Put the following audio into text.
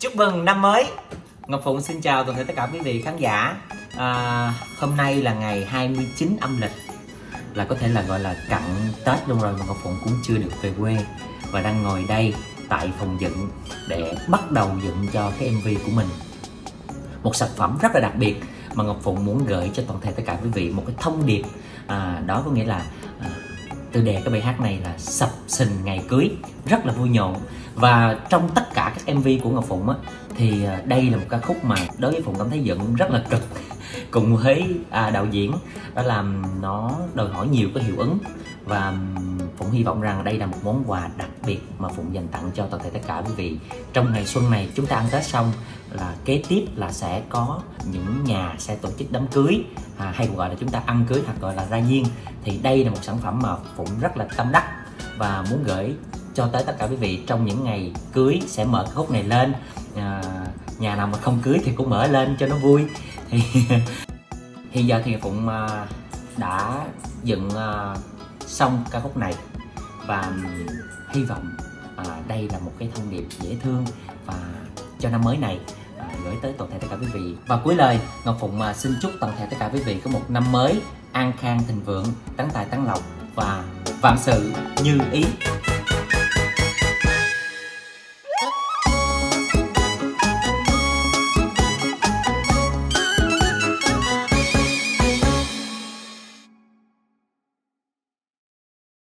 Chúc mừng năm mới. Ngọc Phụng xin chào toàn thể tất cả quý vị khán giả. Hôm nay là ngày 29 âm lịch, là có thể là gọi là cận Tết luôn rồi mà Ngọc Phụng cũng chưa được về quê và đang ngồi đây tại phòng dựng để bắt đầu dựng cho cái MV của mình. Một sản phẩm rất là đặc biệt mà Ngọc Phụng muốn gửi cho toàn thể tất cả quý vị một cái thông điệp, đó có nghĩa là tiêu đề cái bài hát này là Sập Sình Ngày Cưới, rất là vui nhộn. Và trong tất cả các MV của Ngọc Phụng á, thì đây là một ca khúc mà đối với Phụng cảm thấy dựng rất là cực cùng với đạo diễn, đó là nó đòi hỏi nhiều cái hiệu ứng. Và Phụng hy vọng rằng đây là một món quà đặc biệt mà Phụng dành tặng cho toàn thể tất cả quý vị. Trong ngày xuân này chúng ta ăn Tết xong là kế tiếp là sẽ có những nhà sẽ tổ chức đám cưới, hay còn gọi là chúng ta ăn cưới hoặc gọi là ra nhiên. Thì đây là một sản phẩm mà Phụng rất là tâm đắc và muốn gửi cho tới tất cả quý vị trong những ngày cưới sẽ mở cái khúc này lên. Nhà nào mà không cưới thì cũng mở lên cho nó vui. Thì hiện giờ thì Phụng đã dựng xong ca khúc này và hy vọng đây là một cái thông điệp dễ thương và cho năm mới này gửi tới toàn thể tất cả quý vị. Và cuối lời, Ngọc Phụng xin chúc toàn thể tất cả quý vị có một năm mới an khang thịnh vượng, tấn tài tấn lộc và vạn sự như ý.